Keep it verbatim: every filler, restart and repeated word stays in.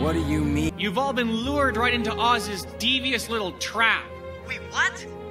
do you mean? You've all been lured right into Oz's devious little trap. Wait, what?